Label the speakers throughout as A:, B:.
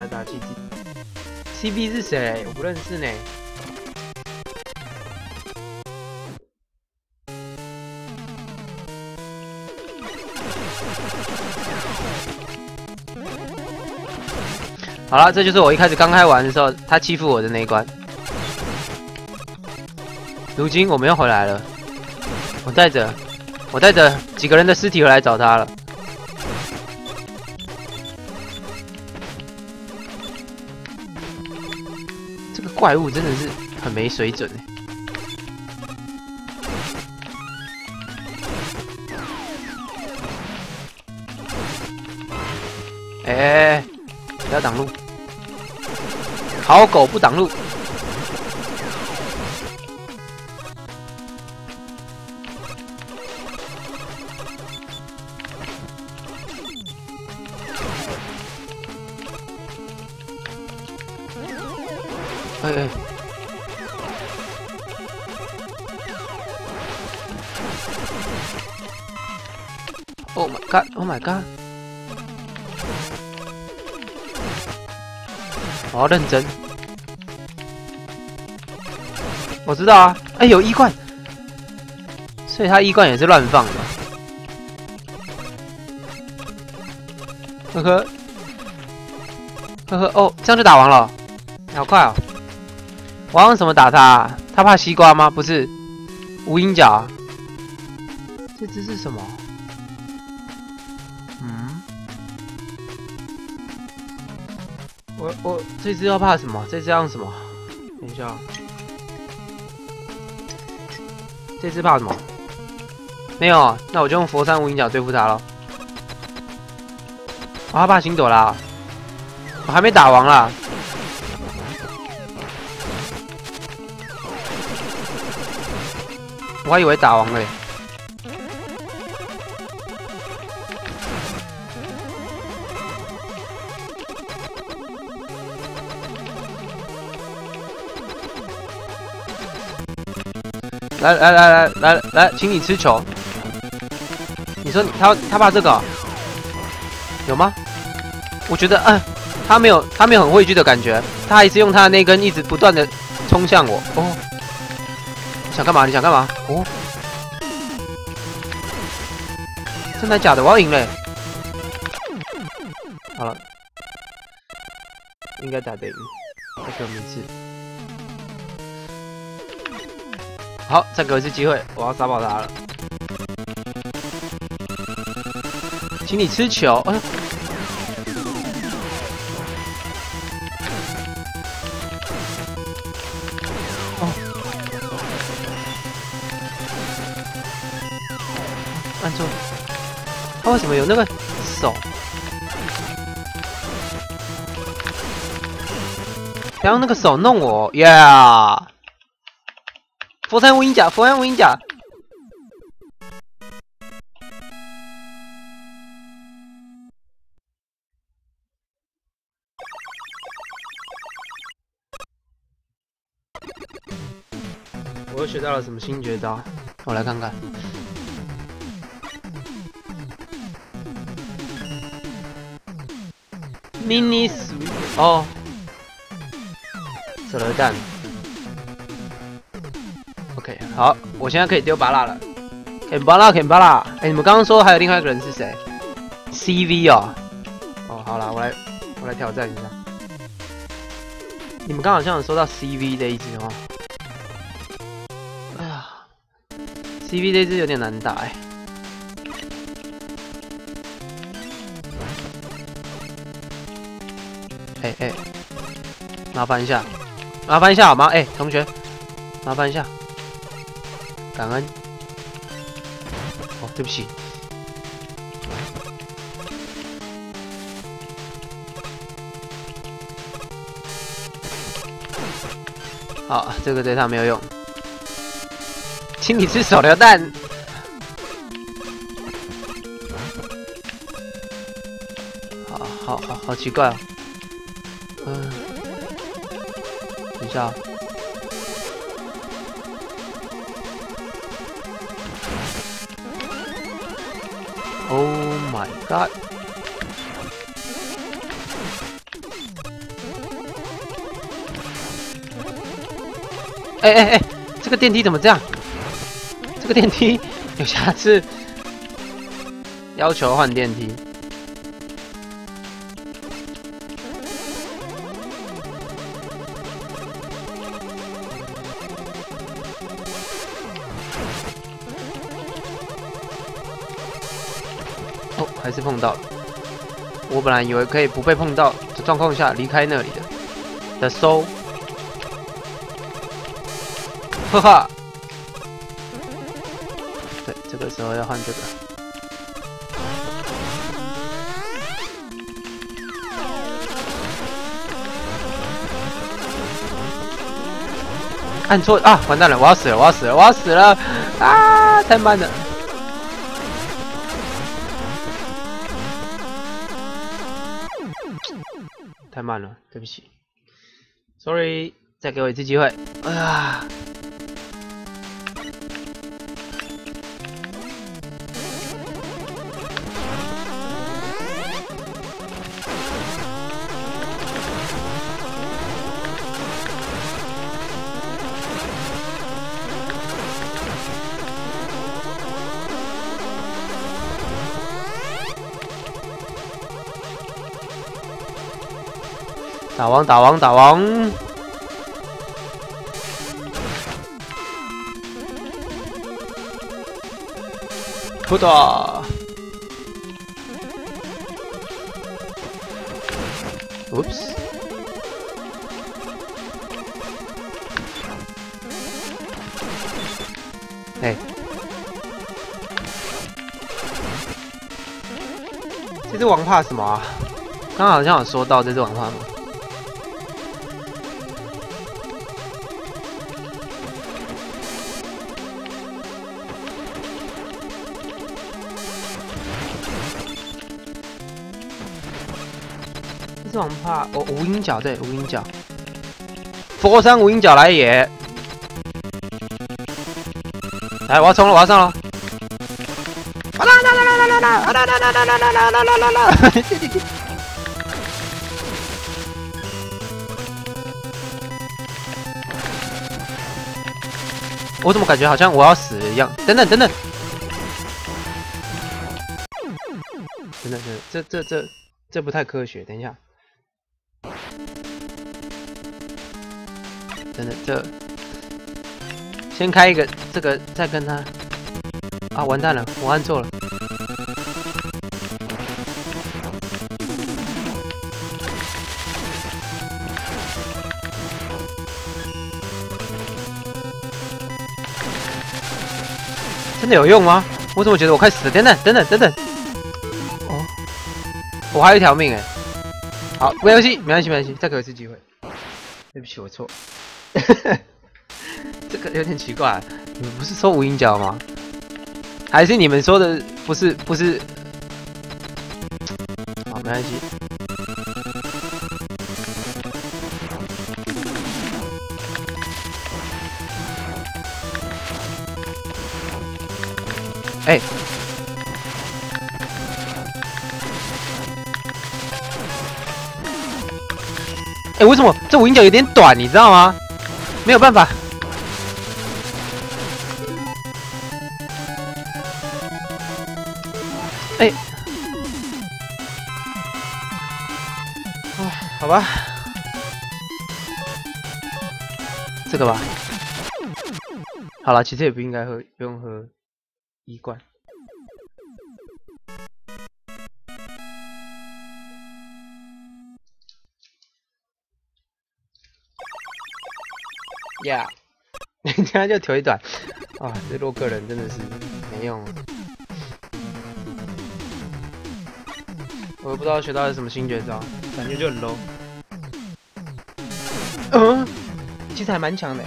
A: 打气质。CB 是谁？我不认识呢。好了，这就是我一开始刚开玩的时候，他欺负我的那一关。如今我们又回来了，我带着几个人的尸体回来找他了。这个怪物真的是很没水准哎！不要挡路，好狗不挡路。哎！Oh my god! Oh my god! 我要认真。我知道啊，哎，有衣冠，所以他衣冠也是乱放的。呵呵，呵呵，哦，这样就打完了，好快哦！我要用什么打他啊？他怕西瓜吗？不是，无影脚。这只是什么？我这只要怕什么？这只要用什么？等一下，这只怕什么？没有，那我就用佛山无影脚对付他了。哦，他怕星朵啦，我还没打完啦。我还以为打完了。来，请你吃球。你说他怕这个、有吗？我觉得，他没有很畏惧的感觉，他还是用他的那根一直不断的冲向我。哦，你想干嘛？你想干嘛？哦，真的假的？我要赢嘞！好了，应该打得赢，再给我们一次。好，再给我一次机会，我要杀爆他了。请你吃球，哎呦！哦，按错，他为什么有那个手？不要用那个手弄我 ，Yeah！ 佛山无影脚，佛山无影脚。我又学到了什么新绝招？我来看看。Mini Sweep 哦，手榴弹。OK， 好，我现在可以丢巴拉了。肯巴拉，肯巴拉。哎，你们刚刚说还有另外一个人是谁 ？CV 哦。哦，好了，我来挑战一下。你们刚好像有说到 CV 这一只哦。哎呀 ，CV 这只有点难打哎。哎，麻烦一下好吗？哎，同学，麻烦一下。感恩。哦，对不起。好，这个对他没有用。请你吃手榴弹。好奇怪哦。等一下。Oh my god！ 哎，这个电梯怎么这样？这个电梯有瑕疵，要求换电梯。哦，还是碰到了。我本来以为可以不被碰到的状况下离开那里的收，哈哈。对，这个时候要换这个。按错啊！完蛋了，我要死了！我要死了！我要死了！啊！太慢了。太慢了，对不起 ，sorry， 再给我一次机会。哎呀，打王打王打王！不打 ，oops， 哎，这只王怕什么啊？刚刚好像有说到这只王怕吗？这是王怕哦，无影脚对，无影脚，佛山无影脚来也！来，我要冲了，我要上了！啊啦啦啦啦啦啦啦啦啦啦啦啦啦啦啦！我怎么感觉好像我要死了一样？等等等等，等等等等，这不太科学，等一下。等等，这先开一个，这个再跟他啊，完蛋了，我按错了。真的有用吗？我怎么觉得我快死了？等等等等等等，哦，我还有一条命哎。好，没关系，没关系，没关系，再给我一次机会。对不起，我错。这个有点奇怪，你们不是说无影脚吗？还是你们说的不是？好，没关系。哎。哎，为什么这无影脚有点短？你知道吗？没有办法。哎，啊，好吧，这个吧。好了，其实也不应该喝，不用喝一罐。呀，人家就腿短啊！这洛克人真的是没用。我也不知道学到的是什么新绝招，感觉就很 low。其实还蛮强的。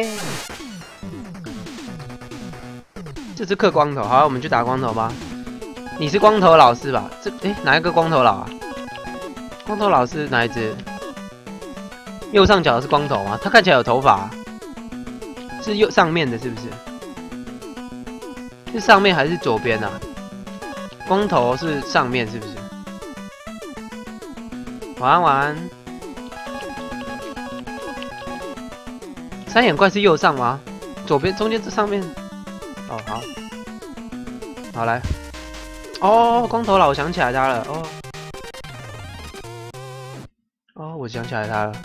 A: 这只嗑光头，好，我们去打光头吧。你是光头老师吧？哪一个光头佬啊？光头佬是哪一只？右上角是光头吗？他看起来有头发。是右上面的，是不是？是上面还是左边啊？光头是上面，是不是？晚安，晚安。 三眼怪是右上吗？左边、中间这上面。哦，好，好来。哦，光头佬，我想起来他了。哦，哦，我想起来他了。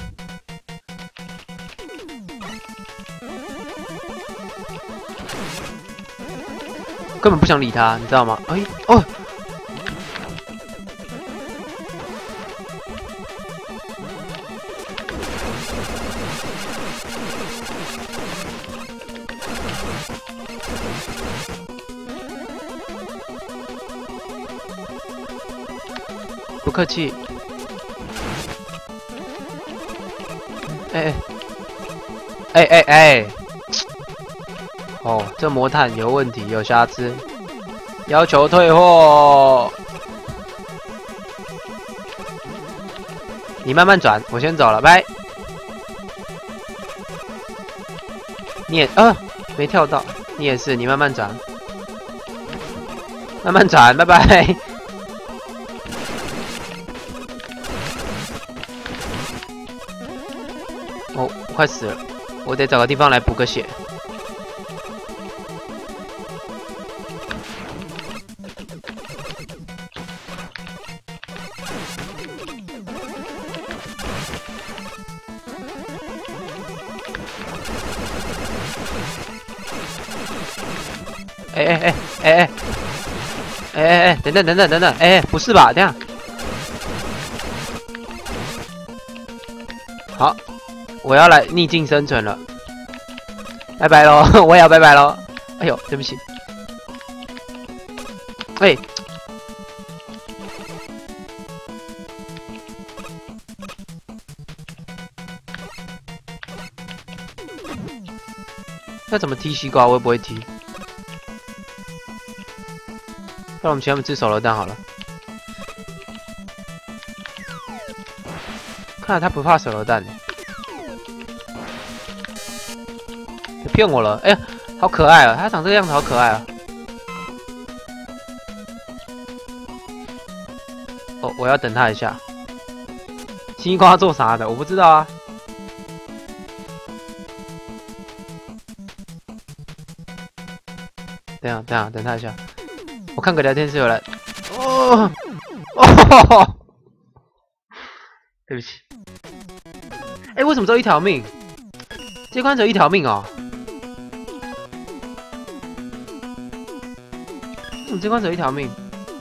A: 根本不想理他，你知道吗？哎，哦。 不客气。哎！哦，这魔毯有问题，有瑕疵，要求退货。你慢慢转，我先走了，拜。你也没跳到，你也是，你慢慢转，慢慢转，拜拜。 哦，我快死了，我得找个地方来补个血。等等，哎，不是吧？等下，好。 我要来逆境生存了，拜拜喽！我也要拜拜喽！哎呦，对不起。哎，要怎么踢西瓜？我也不会踢。不然我们请他们吃手榴弹好了。看来他不怕手榴弹。 骗我了！哎呀，好可爱啊！他长这个样子好可爱啊！哦，我要等他一下。西瓜做啥的？我不知道啊。等他一下。我看个聊天室有人。哦，对不起。哎，为什么只有一条命？这关只有一条命哦。 怎么这关只有一条命？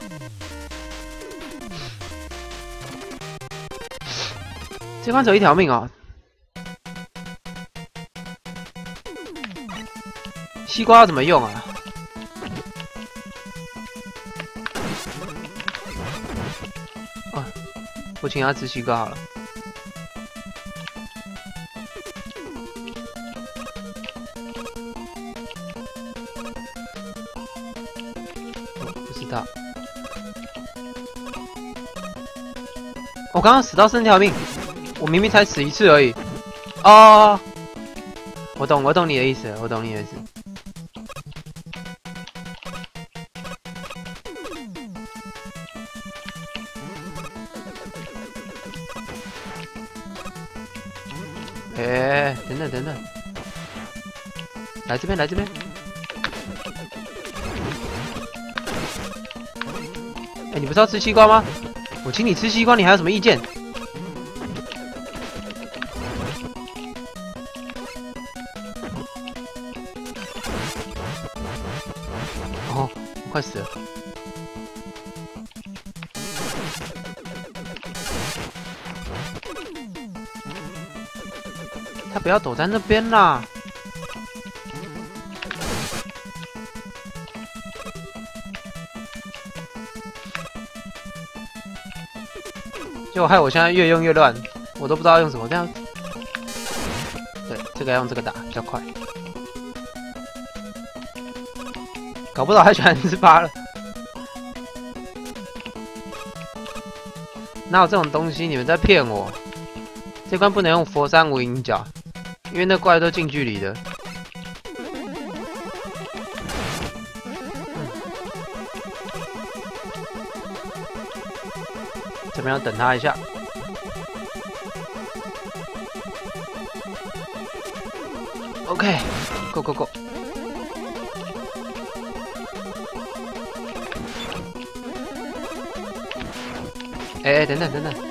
A: 这关只有一条命哦！西瓜要怎么用啊？哦，我请他吃西瓜好了。我刚刚死到剩条命，我明明才死一次而已。哦，我懂你的意思，我懂你的意思。哎，等等，来这边。哎，你不是要吃西瓜吗？我请你吃西瓜，你还有什么意见？哦，我快死了！他不要躲在那边啦！结果害我现在越用越乱，我都不知道用什么。这样，对，这个要用这个打比较快。搞不懂还喜欢吃8了，哪有这种东西？你们在骗我！这关不能用佛山无影脚，因为那怪都近距离的。这边要等他一下。 OK，Go Go Go。哎，等等等等。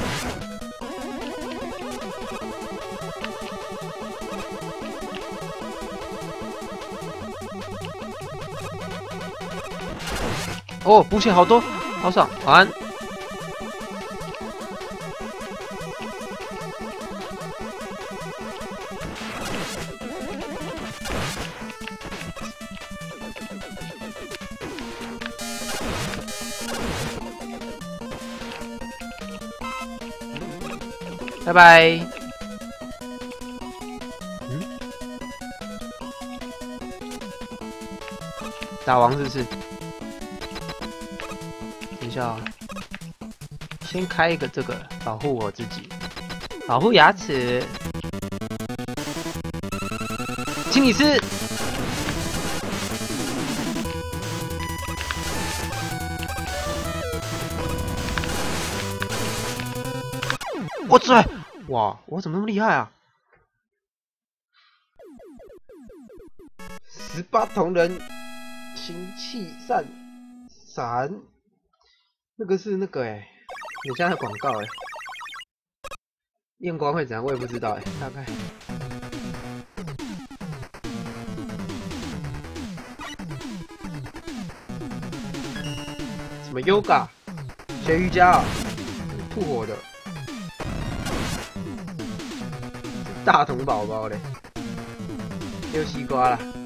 A: 哦，补血好多，好爽，晚安。拜拜。打王是不是？等一下啊，先开一个这个，保护我自己，保护牙齿。请你吃。我去！哇，我怎么那么厉害啊？18铜人，行气散闪，那个是那个有现在的广告验光会怎样？我也不知道大概。什么 Yoga？ 学瑜伽啊？吐火的。大同宝宝嘞，丢西瓜了。